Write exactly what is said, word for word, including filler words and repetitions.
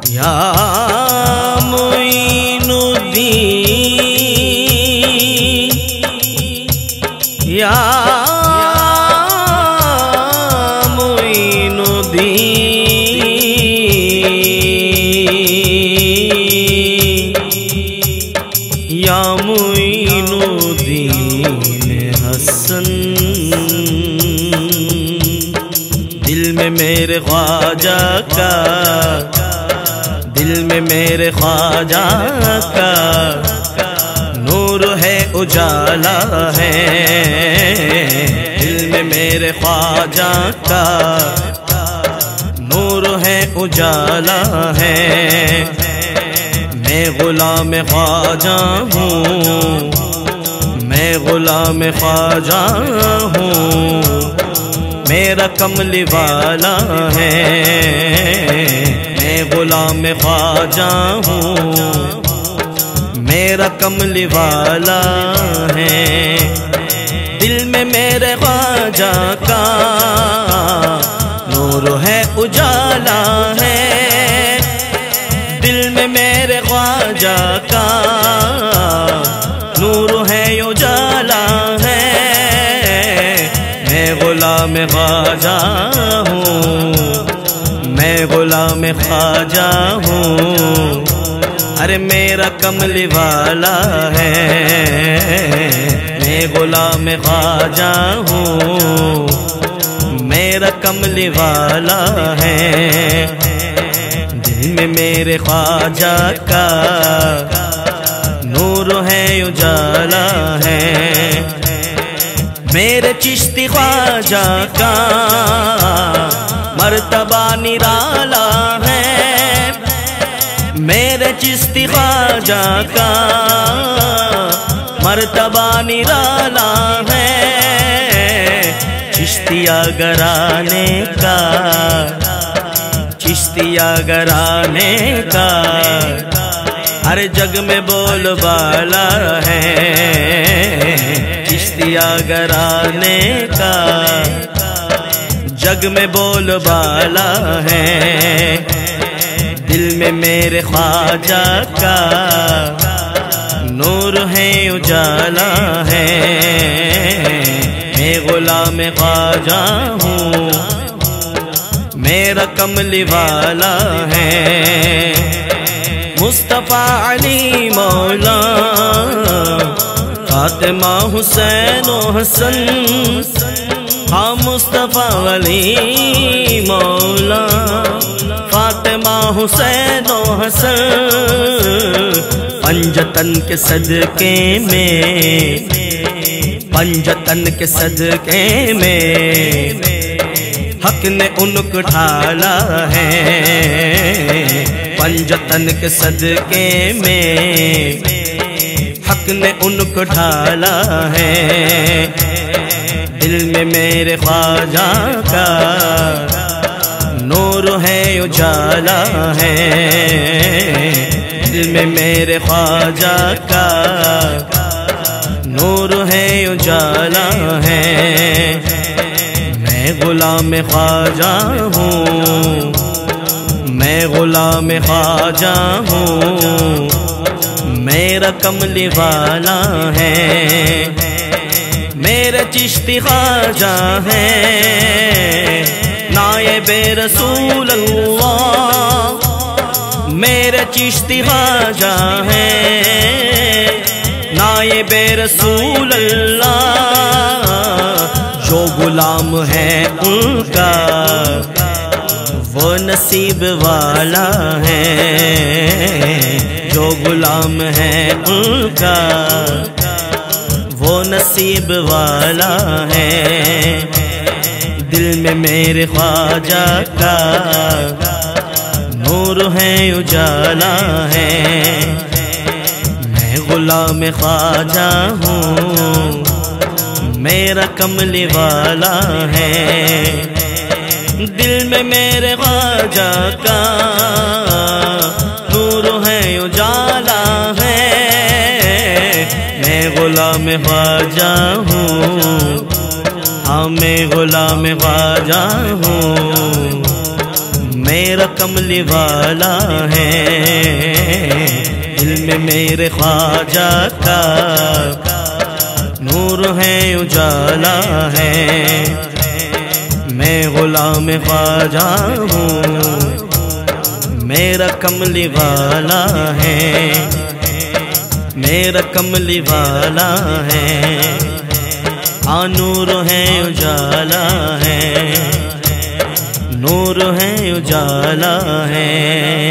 या मुईनुद्दीन या मुईनुद्दीन या मुईनुद्दीन हसन। दिल में मेरे ख्वाजा का, दिल में मेरे ख्वाजा का नूर है उजाला है। दिल में मेरे ख्वाजा का नूर है उजाला है। मैं गुलाम ख्वाजा हूँ, मैं गुलाम ख्वाजा हूँ। मेरा कमली वाला है, मैं गुलाम ख्वाजा हूँ। मेरा कमली वाला है। दिल में मेरे ख्वाजा का नूर है उजाला है। दिल में मेरे ख्वाजा का नूर है उजाला है। मैं गुलाम ख्वाजा हूँ, मैं गुलाम ख्वाजा हूँ। अरे मेरा कमली वाला है, मैं गुलाम ख्वाजा हूँ। मेरा कमली वाला है। दिल में मेरे ख्वाजा का नूर है उजाला है। मेरे चिश्ती ख्वाजा का मर्तबा निराला है। मेरे चिश्ती ख्वाजा का मर्तबा निराला है। चिश्तिया घराने का, चिश्तिया घराने का हर जग में बोलबाला है। चिश्तिया घराने का जग में बोलबाला है। दिल में मेरे ख्वाजा का नूर है उजाला है। मैं गुलाम ख्वाजा हूँ, मेरा कमली वाला है। मुस्तफा अली मौला, फातिमा हुसैन व हसन। हाँ मुस्तफा अली मौला, फातिमा हुसैन व हसन। पंजतन के सदके में, पंजतन के सदके में हक ने उनको ढाला है। पंजतन के सदके में हक ने उनको ढाला है। दिल में मेरे ख्वाजा का नूर है उजाला है। दिल में मेरे ख्वाजा का नूर है उजाला है। मैं गुलाम ख्वाजा हूँ, मैं गुलाम ख्वाजा हूँ। मेरा कमली वाला है। मेरे चिश्ती ख्वाजा है नायबे रसूल अल्लाह। मेरे चिश्ती ख्वाजा है नायबे रसूल अल्लाह। जो गुलाम है उनका वो नसीब वाला है। जो गुलाम है उनका वो नसीब वाला है। दिल में मेरे ख्वाजा का नूर है उजाला है। मैं गुलाम ख्वाजा हूँ, मेरा कमली वाला है। दिल में मेरे ख्वाजा का नूर है उजाला है। मैं गुलाम ख्वाजा हूँ, हाँ मैं गुलाम ख्वाजा हूँ। मेरा कमली वाला है, दिल में मेरे ख्वाजा का नूर है उजाला है। मैं गुलाम ख्वाजा हूँ, मेरा कमली वाला है, मेरा कमली वाला है। हाँ नूर है उजाला है, नूर है उजाला है।